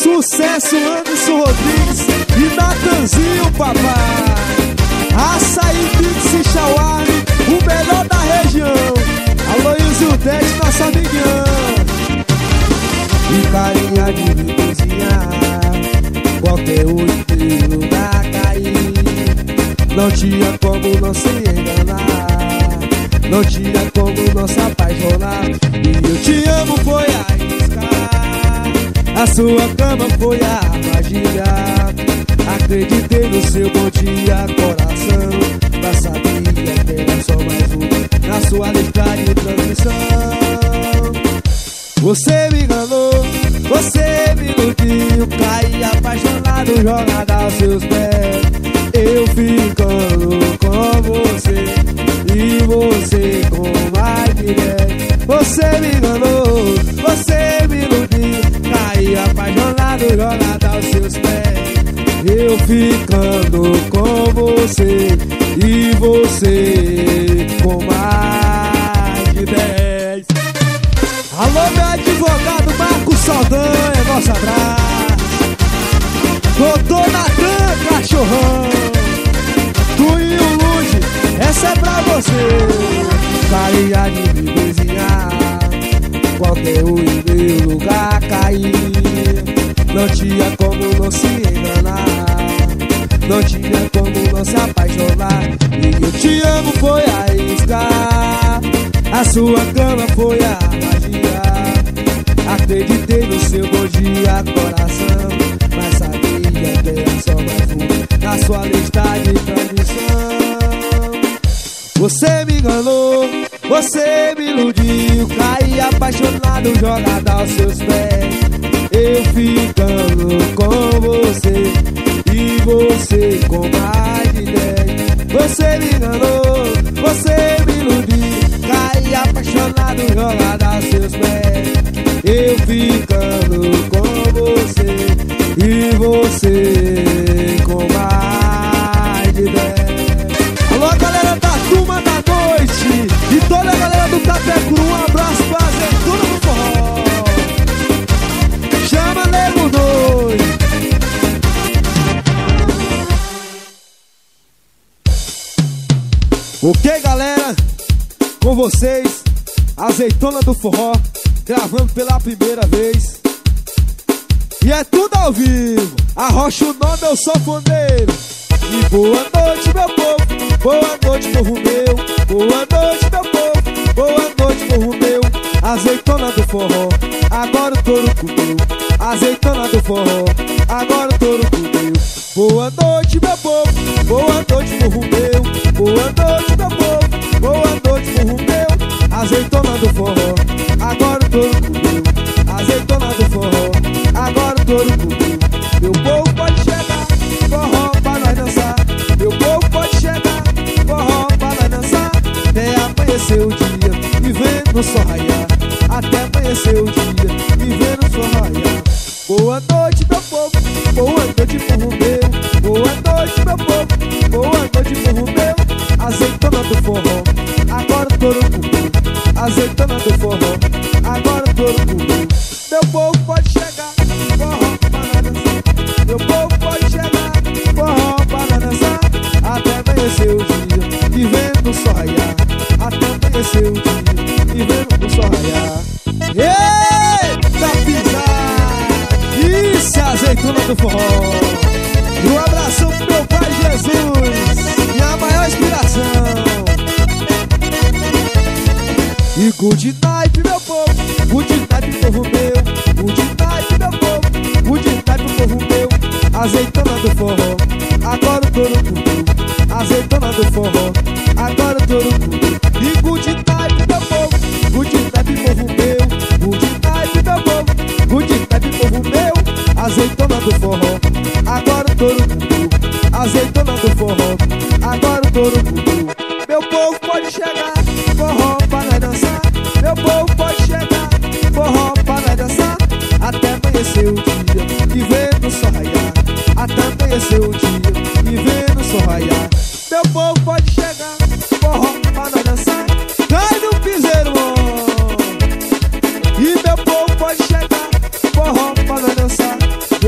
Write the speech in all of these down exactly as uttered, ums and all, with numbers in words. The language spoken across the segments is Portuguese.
Sucesso Anderson Rodrigues e Natanzinho, papai. Açaí Pix e Chauari, o melhor da região. Aloysio Dete, nosso amigão. E carinha de me cozinhar, qualquer outro lugar cair. Não tinha como não se enganar, não tinha como não se apaixonar. E eu te amo foi arriscar, a sua cama foi a magia. Acreditei no seu bom dia, coração, mas sabia que era só mais um na sua lista de transmissão. Você me enganou, você me iludiu, caí apaixonado, jogada aos seus pés. Eu ficando com você e você com mais mulher. Você me enganou, você me iludiu, caí apaixonado, jogada aos seus pés. Eu ficando com você e você com mais de dez. Alô, meu advogado Marcos Saldanha, nosso abraço. Doutor Natan, cachorrão. Tuinho Luge, essa é pra você. Carinha de me cozinhar, qualquer um em meu lugar cair. Não tinha como não se enganar, não tinha como não se apaixonar. E eu te amo foi arriscar, a sua cama foi a magia. Acreditei no seu bom dia, coração, mas sabia que era só mais um na sua lista de transmissão. Você me enganou, você me iludiu, caí apaixonado, jogada aos seus pés. Eu ficando com você e você com mais de dez. Você me enganou, você me iludiu, caí apaixonado, jogada aos seus pés. Eu ficando com você e você com mais de dez. Alô, galera da turma da noite e toda a galera do Catecuru, um abraço pra Azeitona do Forró. Chama Nego dois. Ok, galera, com vocês, Azeitona do Forró, gravando pela primeira vez. E é tudo ao vivo, arrocha o nome, eu sou fondeiro. E boa noite, meu povo, boa noite, povo meu. Boa noite, meu povo, boa noite, povo meu. Azeitona do Forró, agora o touro comeu. Azeitona do Forró, agora o touro comeu. Boa noite, meu povo, boa noite, povo meu. Boa noite, meu povo, boa noite, povo meu. Azeitona do Forró, agora o touro comeu. Azeitona do Forró, agora o touro comeu. Meu povo pode chegar, forró pra nós dançar. Meu povo pode chegar, forró pra nós dançar. Até amanhecer o dia e vendo o sol raiar. Até amanhecer o dia e vendo o sol raiar. Boa noite, meu povo, boa noite, povo meu. Boa noite, meu povo, boa noite, povo meu. Azeitona do Forró, agora o touro comeu. Azeitona do Forró, agora o touro comeu. Meu povo pode chegar, forró pra nós dançar. Meu povo pode chegar, forró pra nós dançar. Até amanhecer o dia e vendo o sol raiar. Até amanhecer o dia e vendo o sol raiar. Eita pisar, isso é Azeitona do Forró. E um abração pro meu pai Jesus, minha maior inspiração. E good night, meu povo, good night, povo meu. Good night, meu povo, good night, povo meu. Azeitona do Forró, agora o touro comeu. Azeitona do Forró, agora o touro comeu. E good night, meu povo, good night, povo meu. Good night, meu povo, good night, povo meu. Azeitona do Forró, agora o touro comeu. Azeitona do Forró, agora o touro comeu. Meu povo pode chegar, forró pra nós dançar. Meu povo pode chegar, forró pra nós dançar. Até amanhecer o dia e vendo o sol raiar. Até amanhecer o dia e vendo o sol raiar. Meu povo pode chegar, forró pra nós dançar. Cai no piseiro, oh. E meu povo pode chegar, forró pra nós dançar.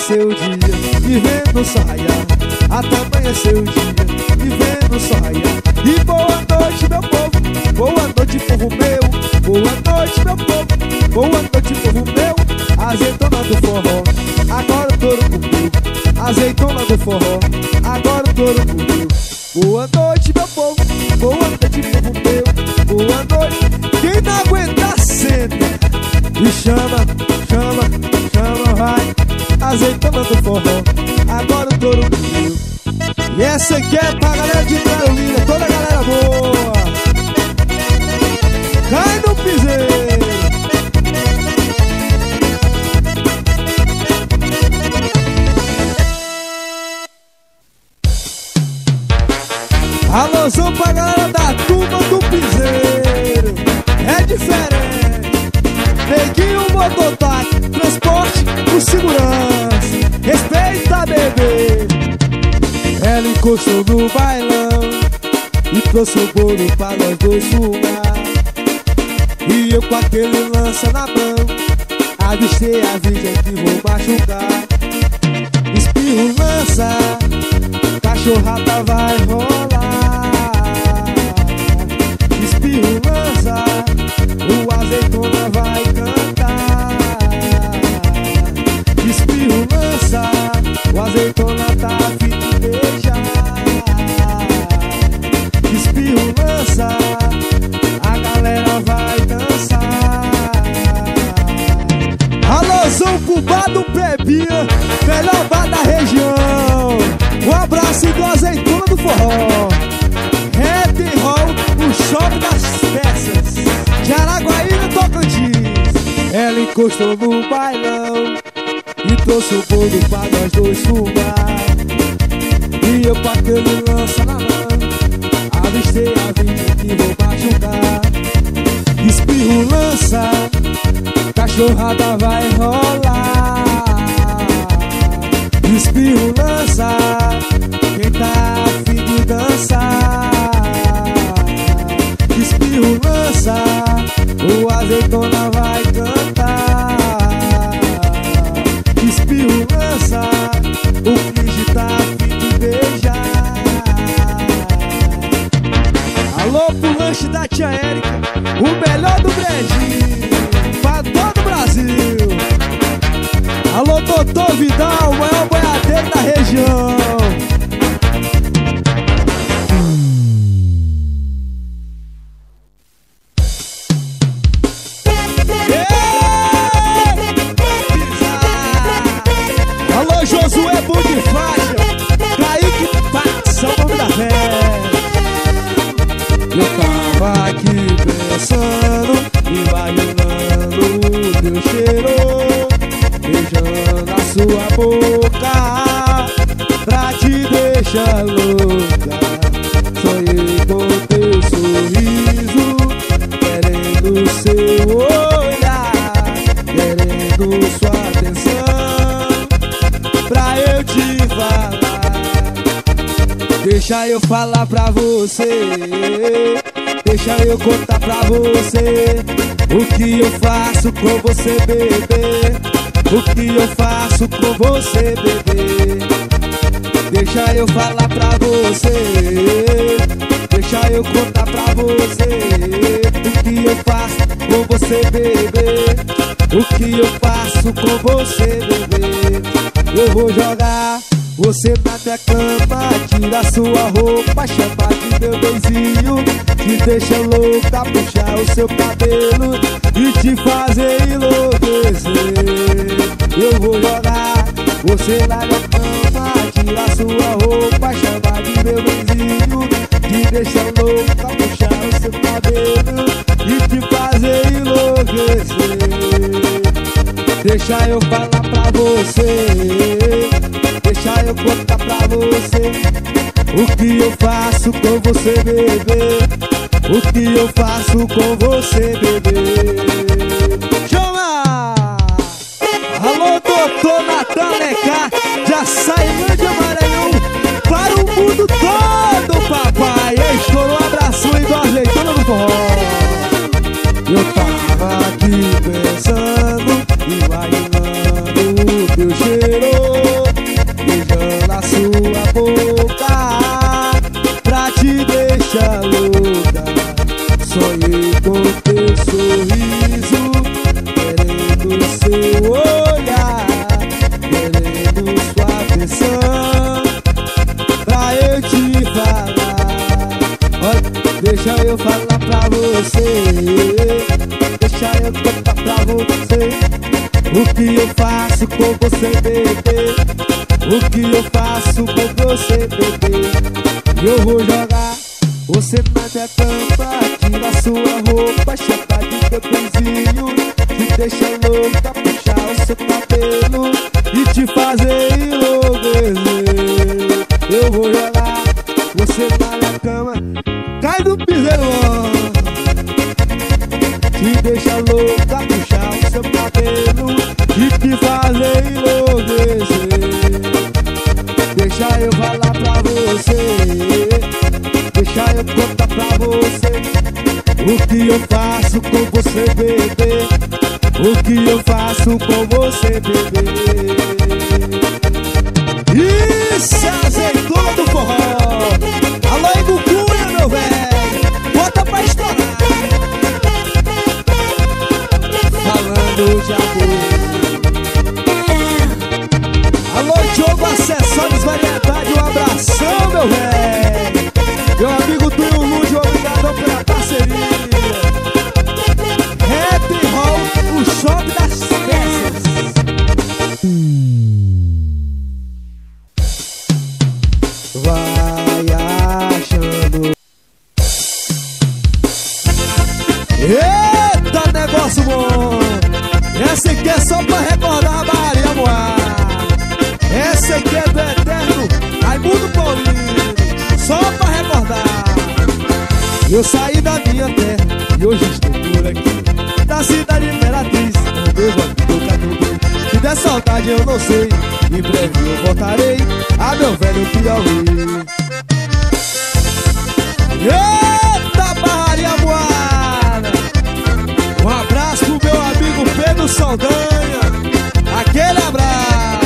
amanhecer o dia e vendo só raiar. Até amanhecer o dia e vendo só raiar. E boa noite, meu povo, boa noite, povo meu. Boa noite, meu povo, boa noite, povo meu. Azeitona do forró, agora o touro comeu. Azeitona do forró, agora o touro comeu. Boa noite, meu povo, boa noite, povo meu. Boa noite, quem não aguentar senta e chama, chama, chama, vai. Azeitona do forró, agora o touro comeu. E essa aqui é pra galera de Carolina, toda a galera boa. Cai no piseiro. Alôzão pra galera da turma do piseiro. É diferente. Neguinho, mototáxi, transporte com segurança. Respeita, bebê. Ela encostou no bailão e trouxe o bolo pra nós dois fumar. E eu com aquele lança na mão avistei a virgem que vou machucar. Espirro, lança, cachorrada vai rolar. Espirro, lança, o azeitona vai cantar. Espirro, lança, o azeitona tá a fim de beijar. Espirro, lança, a galera vai dançar. Alôzão pro bar do Pebinha, melhor bar da região. Um abraço do Azeitona do Forró. Red Hall, o shopping das peças de Araguaína, Tocantins. Ela encostou no bailão e trouxe o bolo pra nós dois fumar. E eu com aquele lança na mão avistei a vida que vou machucar. Espirro, lança, cachorrada vai rolar. Espirro, lança, quem tá a fim de dançar. Espirro, lança, o azeitona vai cantar. Espirro, lança, o finge tá a fim de beijar. Alô pro lanche da tia Érica, o melhor do Brasil, pra todo o Brasil. Alô doutor Vidal, o maior boiadeiro da região. Alô Josué Bom de Faixa, Kaique Pax, é o nome da fé. Eu tava aqui pensando, imaginando o teu cheiro, beijando a sua boca pra te deixar louca. Sonhei com teu sorriso, querendo seu olhar, querendo sua atenção, pra eu te falar. Deixa eu falar pra você, deixa eu contar pra você o que eu faço com você, bebê. O que eu faço com você, bebê. Deixa eu falar pra você, deixa eu contar pra você o que eu faço com você, bebê. O que eu faço com você, bebê. Eu vou jogar você na minha cama, tira sua roupa, chama de meu benzinho, te deixa louca, puxar o seu cabelo e te fazer enlouquecer. Eu vou jogar você na minha cama, tira sua roupa, chama de meu benzinho, te deixa louca, puxar o seu cabelo e te fazer enlouquecer. Deixa eu falar pra você, deixa eu contar pra você o que eu faço com você, bebê. O que eu faço com você, bebê. Chama! Alô, doutor Natan Lecar, de Açailândia, Maranhão, para o mundo todo, papai. Estourou um abraço igual azeitona no forró. Eu tava aqui pensando, imaginando o teu cheiro, sonhei com teu sorriso, querendo seu olhar, querendo sua atenção, pra eu te falar. Olha, deixa eu falar pra você, deixa eu contar pra você o que eu faço com você, bebê. O que eu faço com você, bebê. Eu vou jogar você na minha cama, tira sua roupa, chega de teu pezinho, te deixa louca, puxar o seu cabelo e te fazer enlouquecer. Eu vou jogar você na minha cama, cai no piseiro, te deixa louca, puxar o seu cabelo e te fazer enlouquecer. Deixa eu falar pra você, deixa eu contar pra você o que eu faço com você, bebê. O que eu faço com você, bebê. Isso é azeitona do forró. Alô, Igucunha, meu velho, bota pra estourar. Falando de amor. Alô, Diogo Acessórios Variedade, um abração, meu velho. Meu amigo Tuyo Lúdio, obrigado pela parceria. Happy Hall, o shopping das peças. Vai achando. Eita, negócio bom. Essa aqui é só pra recordar a Maria Moá. Essa aqui é do eterno Raimundo Paulino, só pra recordar. Eu saí da minha terra e hoje estou por aqui, da cidade Imperatriz, onde eu vou caminho. Se der saudade eu não sei, em breve eu voltarei a meu velho Piauí. Eita, Maria Moara! Um abraço pro meu amigo Pedro Saldanha, aquele abraço.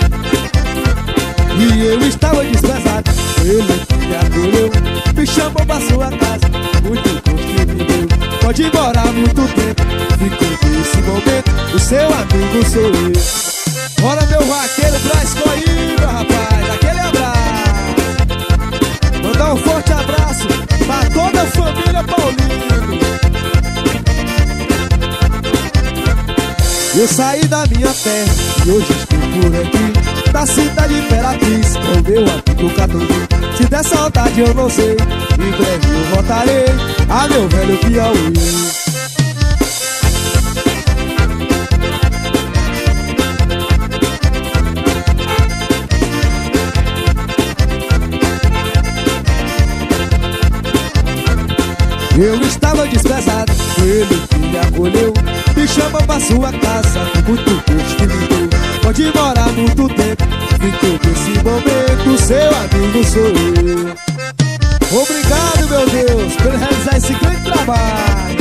E eu estava desprezado, ele me acolheu, me chamou pra sua casa, muito gosto que me deu. Pode ir embora há muito tempo, ficou nesse momento, o seu amigo sou eu. Bora, meu vaqueiro, traz coíba, rapaz, aquele abraço. Mandar um forte abraço pra toda a família Paulino. Eu saí da minha terra e hoje estou por aqui, da cidade Imperatriz, com meu amigo Catuí. Se der saudade eu não sei, em breve eu voltarei a meu velho Piauí. Eu estava desprezado, ele que me acolheu, me chama pra sua casa, com muito gosto que me deu. Pode morar muito tempo, ficou nesse momento, seu amigo sou eu. Obrigado, meu Deus, por realizar esse grande trabalho.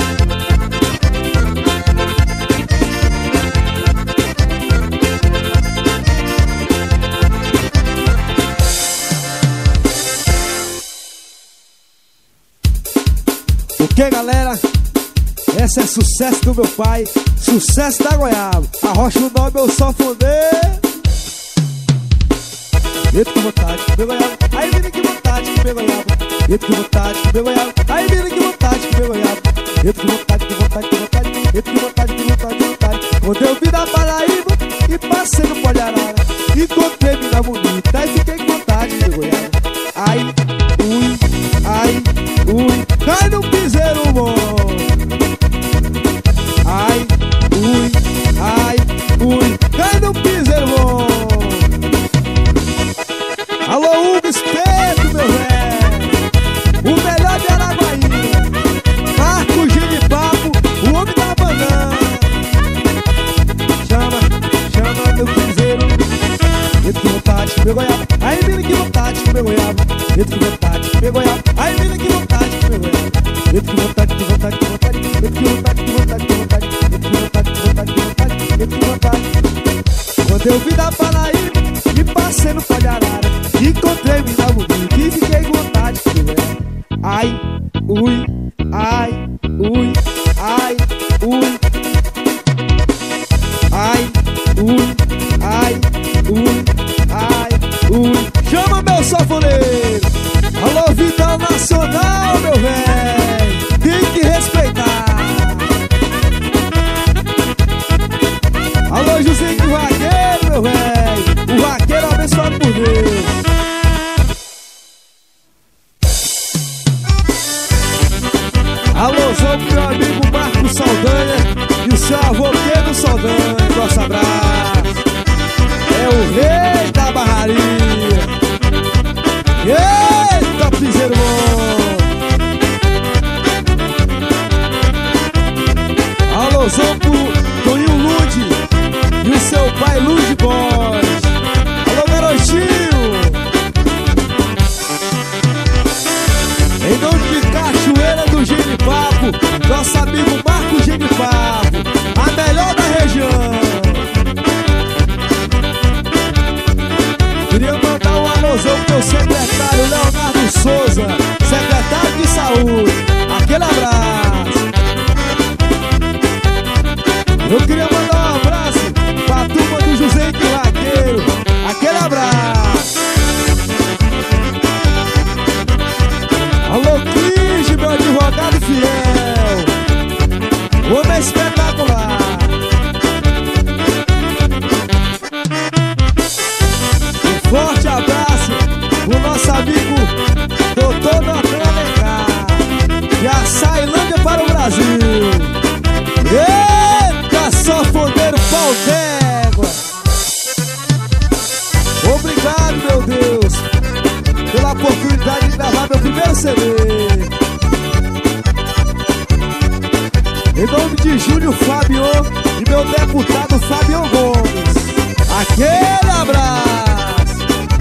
O que, galera? Esse é sucesso do meu pai, sucesso da Goiaba. Arrocha o nome, eu só fudei. Eita que vontade de comer goiaba, aí menina que vontade de comer goiaba. Eita que vontade de comer goiaba, aí menina que vontade de comer goiaba. Eita que vontade, que vontade, que vontade, eita que vontade, que vontade, que vontade. Quando eu vim da Paraíba e passei no Pode Arara, encontrei mina bonita e fiquei com vontade de comer goiaba. Ai, ui, ai, ui, cai no piseiro bom. Ai, ui, ai, ui, cai no piseiro bom. Alô, Hugo Espeto, meu velho, o melhor de Araguaína, Marco Ginipapo, o homem da banana. Chama, chama meu piseiro. Eita que vontade de comer goiaba, aí menina que vontade de comer goiaba. Eita que vontade de comer goiaba, aí menina que vontade de comer goiaba. Eita que vontade, que vontade, que vontade, eita que vontade, que vontade, que vontade, eita que vontade, que vontade, que vontade, eita que vontade. Quando eu vim da Paraíba e passei no Pode Arara, encontrei mina bonita e fiquei com vontade de comer. Ai, ui, ai, alôzão pro Toninho Lude e o seu pai Lude Boys. Alô, garotinho. Em nome de Cachoeira do Genipapo, nosso amigo Marco Genipapo, a melhor da região. Queria mandar um alôzão pro meu secretário Leonardo Souza, secretário de saúde. Aquele abraço. Eu queria mandar um abraço pra turma do José Quilaqueiro. Aquele abraço. Alô, Cris, meu advogado fiel. Homem espetacular. Um forte abraço pro nosso amigo doutor Natan Alencar, de Açailândia para o Brasil. Eita, só fodeiro pau d'égua. Obrigado, meu Deus, pela oportunidade de gravar meu primeiro C D. Em nome de Júlio Fabião e meu deputado Fabião Gomes, aquele abraço.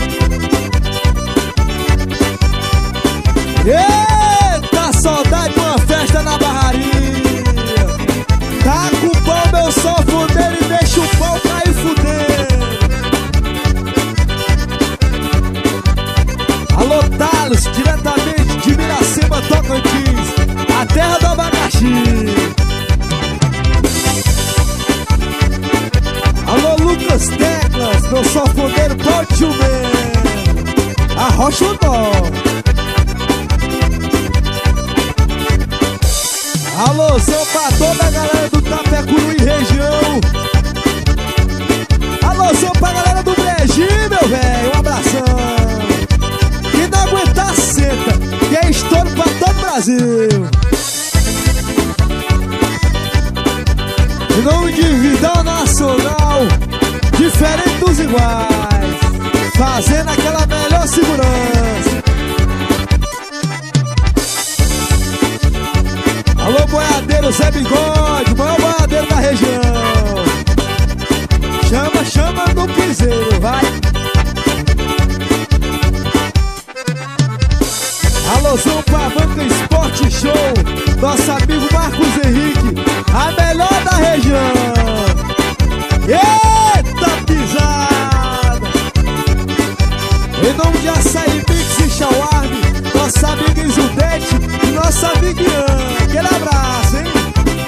Eita, saudade de uma festa na barraria. Tá com o pau, meu só fuder e deixa o pau cair fudendo. Alô, Talos, diretamente de Miracema, Tocantins, a terra do abacaxi. Alô, Lucas Teclas, meu só fuder, pode chover. Arrocha o nó. Alô, são pra toda a galera do Tapecuru e região. Alô, são pra galera do Brejinho, meu velho, um abração. Quem não aguentar, senta, que é estouro pra todo o Brasil. Em nome de Vidal Nacional, diferente dos iguais, fazendo aquela melhor segurança. Alô, boiadeiro Zé Bigode, maior boiadeiro da região. Chama, chama no piseiro, vai. Alôzão pra Banca Esporte Show, nosso amigo Marcos Henrique, a melhor da região. Eita pisada. Em nome de Açaí Mix e Shawarma, nossa amiga Isudete e nossa amiga Ian. Aquele abraço, hein?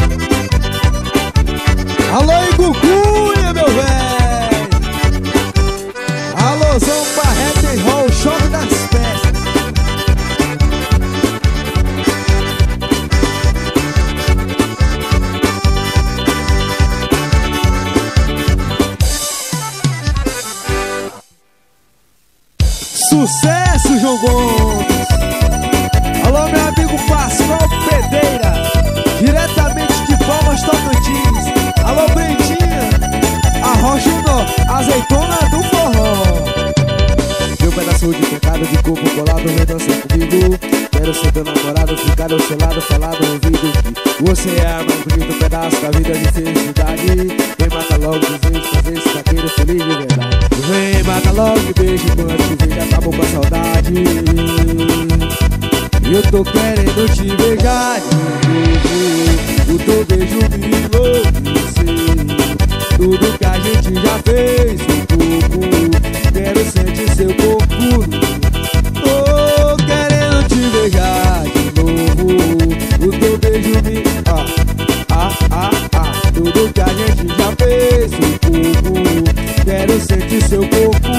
Alô, Igucunha, meu velho. Alôzão pra Rap and Roll, choque das peças. Sucesso, João Gomes. Alô, meu amigo Pascoal Pedeira, diretamente de Palmas, Tocantins. Alô, Brentinha, arrocha o nó, azeitona do forró. Meu pedaço de pecado de corpo colado, vem dançar comigo. Quero ser teu namorado, ficar ao seu lado, falar no ouvido que você é a mais bonito pedaço da vida de felicidade. Vem, mata logo de vez, fazer esse daquele feliz de verdade. Vem, mata logo de beijo, quando te vejo acabou com a saudade. Eu tô querendo te beijar de novo, o teu beijo me enlouqueceu. Tudo que a gente já fez um pouco, quero sentir seu corpo. Tô querendo te beijar de novo, o teu beijo me... Ah, ah, ah, ah. Tudo que a gente já fez um pouco, quero sentir seu corpo.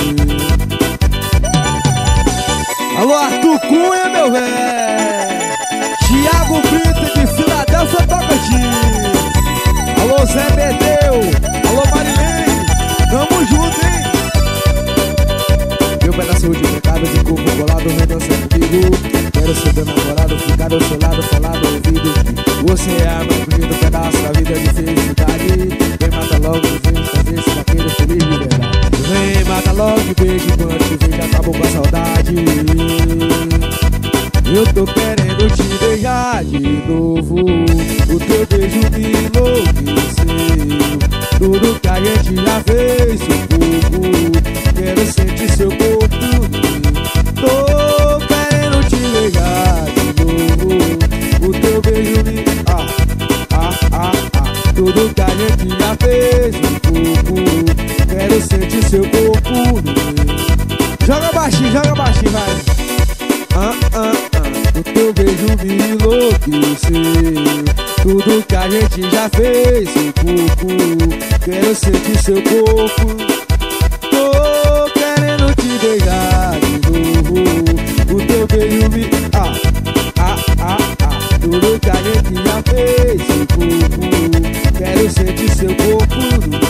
Alô, Arthur Cunha, meu velho. Thiago Brito de Filadélfia, Tocantins. Alô, Zé Bedeu. Alô, Marilene. Tamo junto, hein? Meu pedaço de pecado de corpo colado, vem dançar comigo. Quero ser teu namorado, ficar ao seu lado, falar no ouvido que você é a mais bonita pedaço da vida de felicidade. Vem, mata logo de vez, fazer esse daquele feliz de verdade. Vem, mata logo de beijo, quando te vejo acabou com a saudade. Eu tô querendo te beijar de novo, o teu beijo me enlouqueceu. tudo que a gente já fez. Seu corpo, quero sentir seu corpo. Tô querendo te beijar de novo. O teu beijo me... Ah, ah, ah, ah. Tudo que a gente já fez. Seu corpo, quero sentir seu corpo.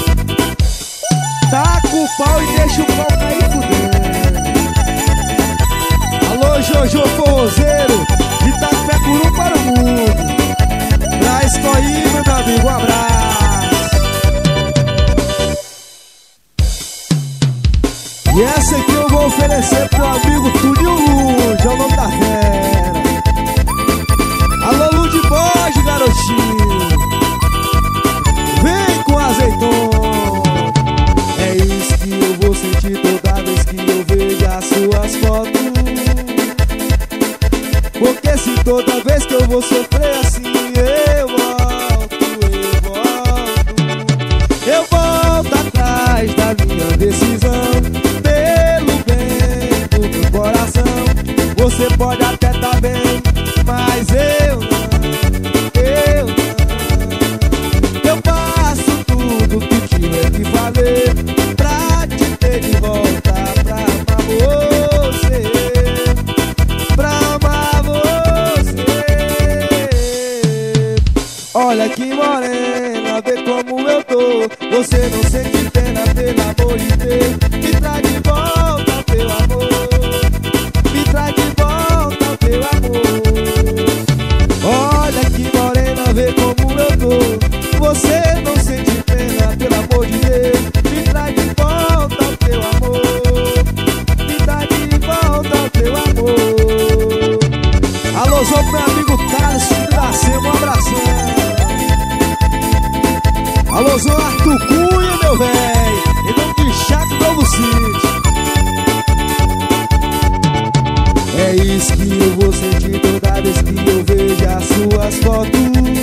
Taca o pau e deixa o pau cair fudendo. Alô, Jojo Forrozeiro, Itapecuru para o mundo. Pra Escoíba, meu amigo, um abraço. E essa aqui eu vou oferecer pro amigo Tuninho Luz, é o nome da fera. Alô, Luz de Borges, garotinho. Vem com azeitona. É isso que eu vou sentir toda vez que eu vejo as suas fotos. Porque se toda vez que eu vou sofrer assim, eu volto, eu volto. Eu volto atrás da minha decisão, pelo bem do meu coração. Você pode até tá bem, mas eu não, eu não. Eu faço tudo que tiver que fazer pra te ter de volta, pra amar você, pra amar você. Olha que morena, vê como eu tô. Você não sente pena, pelo amor de Deus. Me traz de volta, teu amor. Me traz de volta, teu amor. Olha que morena, vê como eu tô. Você não sente pena, pelo amor de Deus. Me traz de volta, teu amor. Me traz de volta, teu amor. Alô, sou meu amigo Carlos, filho da Sema, um abração. Alô, sou Arthur Cunha, meu véi, em nome de Chaco Novo Sítio. É isso que eu vou sentir toda vez que eu vejo as suas fotos.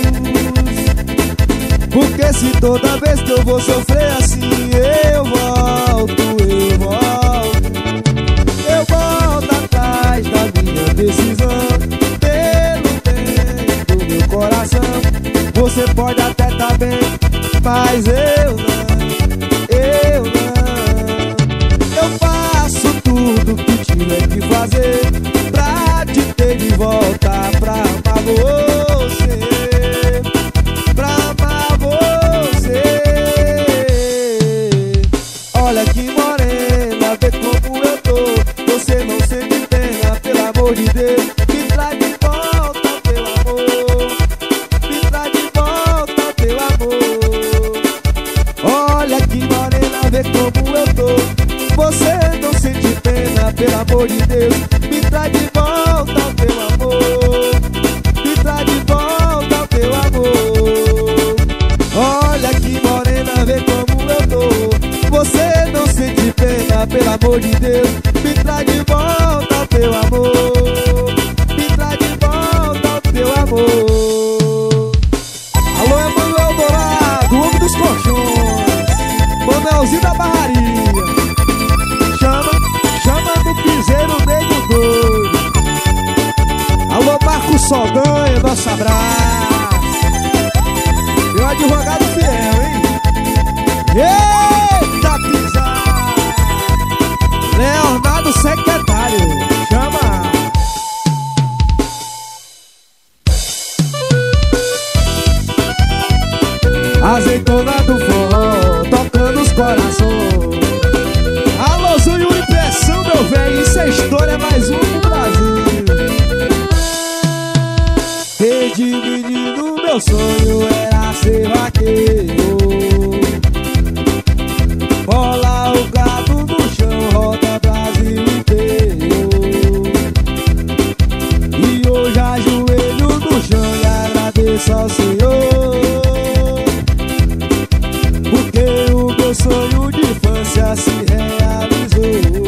Porque se toda vez que eu vou sofrer assim, eu volto, eu volto. Eu volto atrás da minha decisão, pelo bem do meu coração. Você pode até tá bem, mas eu não, eu não. Eu faço tudo que tiver que fazer pra te ter de volta, pra amar você, pra amar você. Olha que morena, vê como eu tô. Você não sente pena, pelo amor de Deus. Me traz de volta, teu amor. Me traz de volta, teu amor. Olha que morena, vê como eu tô. Você não sente pena, pelo amor de Deus. Me traz de volta, teu amor. Me traz de volta, teu amor. Olha que morena, vê como eu tô. Você não sente pena, pelo amor de Deus. Me traz de volta, teu amor. Me traz de volta, teu amor. Alô, Emanuel Dourado, homem dos colchões, Manuelzinho da Barraria. Chama, chama do piseiro negro doido. Alô, Marcos Saldanha, nosso abraço. Meu advogado fiel, hein? Eita, pisar. Leonardo secretário, chama. Azeitona do forró, tocando os corações. Alô, Zunho Impressão, meu velho, isso é história, mais um do Brasil. Desde menino meu sonho era ser vaqueiro. Bola o gado no chão, roda Brasil inteiro. E hoje ajoelho no chão e agradeço ao Senhor, porque o meu sonho de infância se realizou.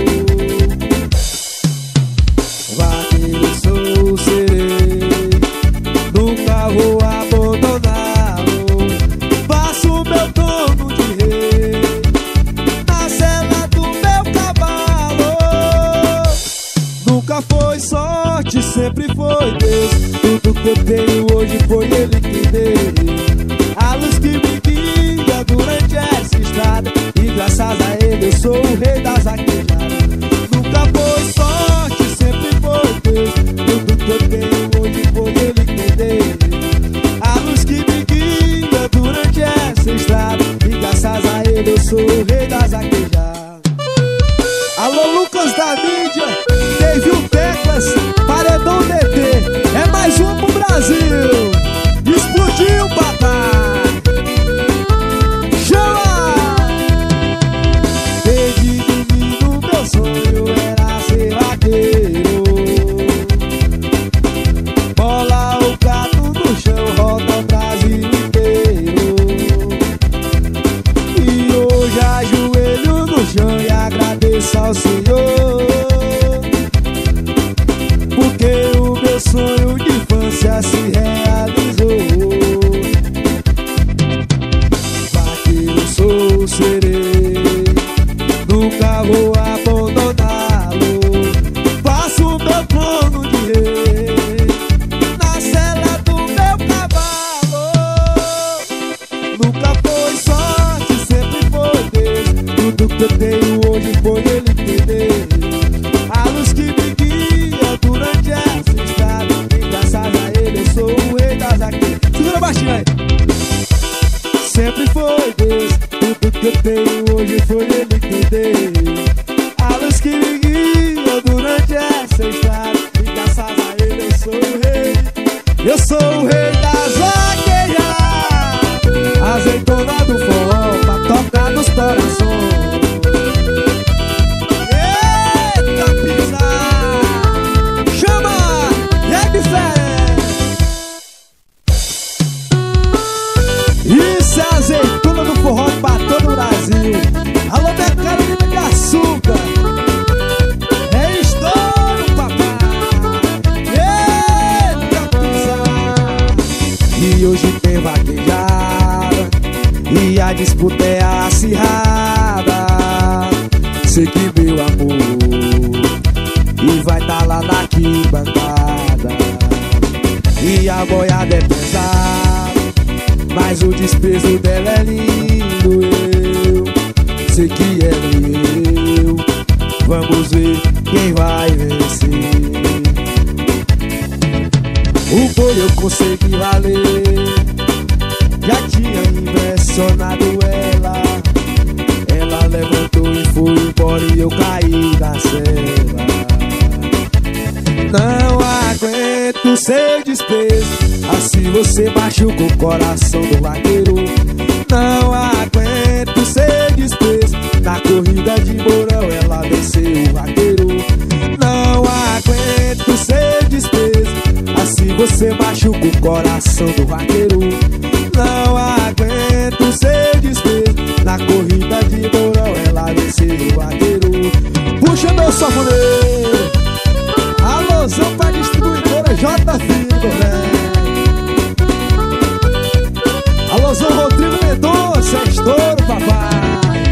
Vaqueiro sou, serei, nunca vou abandoná-lo. Faço meu dono de rei na sela do meu cavalo. Nunca foi sorte, sempre foi Deus. Tudo que eu tenho hoje foi Ele que entender. A luz que me guia durante essa estrada, e graças a ele eu sou o rei das vaquejadas. Nunca foi sorte, sempre foi Deus. Tudo que eu tenho hoje foi ele entender. A luz que me guia durante essa estrada, e graças a ele eu sou o rei das vaquejadas. Alô, Lucas da mídia, teve o Teclas, Paredão D T, é mais um pro Brasil. Explodiu, papai. Chama! Desde menino meu sonho era ser vaqueiro. Bola o gato no chão, roda o Brasil inteiro. E hoje ajoelho no chão e agradeço ao Senhor, porque o meu sonho de infância se realizou. Vaqueiro sou, serei, nunca vou abandoná-lo. Faço meu plano de rei na sela do meu cavalo. Nunca foi sorte, sempre foi Deus. Tudo que eu tenho hoje foi ele entender. A luz que me guia durante essa estrada, e graças a ele eu sou o rei das vaquejadas. Segura baixinho aí. Sempre foi Deus. Tudo que eu tenho hoje foi ele entender. A luz que me guia durante essa estrada, e graças a ele eu sou o rei. Eu sou o rei das vaquejadas. Azeitona do forró pra tocar nos corações. Eita, pisar. Chama! E é diferente. Isso é azeitona do forró pra todo o Brasil. Alô, minha Carolina de açúcar. É estouro, papai. Eita, pisar. E hoje tem vaquejada, e a disputa é acirrada. Sei que meu amor e vai tá lá na arquibancada. E a boiada é pesada, mas o desprezo dela é lindo. Eu sei que ela e eu vamos ver quem vai vencer. O boi eu consegui valer, já tinha impressionado ela. Ela levantou e foi embora e eu caí da cela. Não aguento seu desprezo, assim você machuca o coração do vaqueiro. Não aguento seu desprezo, na corrida de Mourão ela venceu o vaqueiro. Não aguento seu desprezo, assim você machuca o coração do vaqueiro. Não aguento seu desprezo, na corrida de Mourão ela venceu o vaqueiro. Puxa meu sanfoneiro, alôzão pra distribuidora J Filho, velho. Alôzão Rodrigo Mendonça, é estouro, papai.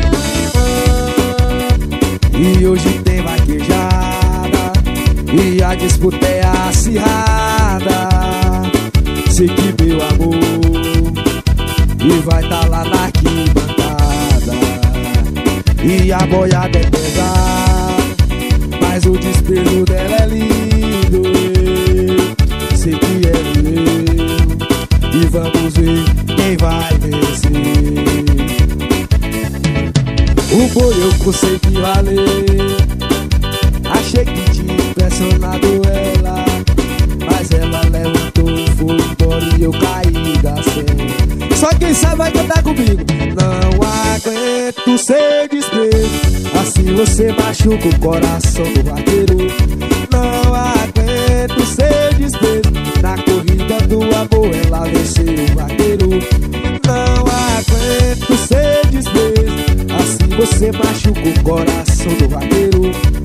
E hoje tem vaquejada, e a disputa é acirrada. Sei que meu amor e vai tá lá na arquibancada. E a boiada é pesada, mas o desprezo dela é lindo. Eu sei que é eu, e vamos ver quem vai vencer. O boi eu consegui valer, achei que tinha impressionado ela, mas ela levantou e foi embora e eu caí da cena. Só quem sabe vai cantar comigo. Não aguento seu desprezo, assim você machuca o coração do vaqueiro. Não aguento seu desprezo, na corrida do amor ela venceu o vaqueiro. Não aguento seu desprezo, assim você machuca o coração do vaqueiro.